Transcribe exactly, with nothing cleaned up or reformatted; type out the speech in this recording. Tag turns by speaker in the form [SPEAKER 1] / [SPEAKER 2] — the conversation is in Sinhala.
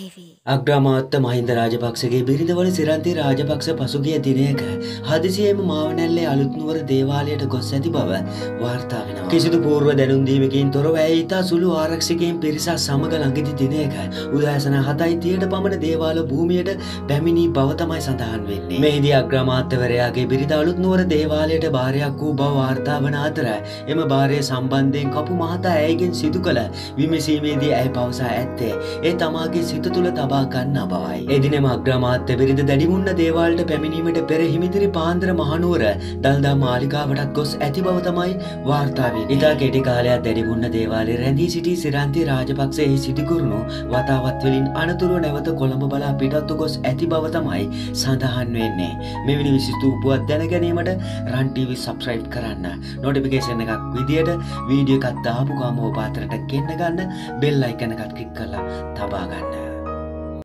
[SPEAKER 1] අග්‍රාමාත්‍ය මහින්ද රාජපක්ෂගේ බිරිඳවන සිරන්ති රාජපක්ෂ පසුගිය දිනයක හදිසියෙම මාවනැල්ලේ අලුත්නුවර දේවාලයට ගොස් ඇති බව වාර්තා වෙනවා. කිසිදු පූර්ව දැනුම් දීමකින් තොරව ඇය ඉතා සුළු ආරක්ෂකයන් පිරිසක් සමග ළඟදි දිනයක උදෑසන හතයි තිහට පමණ දේවාල භූමියට පැමිණි බව තමයි සඳහන් වෙන්නේ. මෙහිදී අග්‍රාමාත්‍යවරයාගේ බිරිඳ අලුත්නුවර දේවාලයට භාරයක් වූ බව වාර්තා වන අතර එම භාරය සම්බන්ධයෙන් කපු මහතා ඇයගෙන් සිදු කළ විමසීමේදී ඇය පවසා ඇත්තේ ඒ තමාගේ සිත තුළ තබා ගන්නා බවයි. එදිනම අග්‍රාමාත්‍ය බිරිඳ දැඩිමුන්න දේවාලයට පැමිණීමට පෙර හිමිතිරි පාන්දර මහනුවර දළදා මාලිගාවටත් ගොස් ඇති බව තමයි වාර්තා වෙන්නේ. ඉතා කෙටි කාලයක් දැඩිමුන්න දේවාලයේ රැඳී සිටි සිරන්ති රාජපක්ෂ එහි සිටිකුරුණු වතාවත් වලින් අනතුරුව නැවත කොළඹ බලා පිටත්ව ගොස් ඇති බව තමයි සඳහන් වෙන්නේ. මෙවැනි විශිෂ්ට උපුවත් දැන ගැනීමට රන් ටීවී සබ්ස්ක්‍රයිබ් කරන්න. නොටිෆිකේෂන් එකක් විදියට වීඩියෝ එකක් දාපු ගමන් ඔබ අතරට ගෙන්න ගන්න බෙල් අයිකන් එකත් ක්ලික් කරලා තබා ගන්න.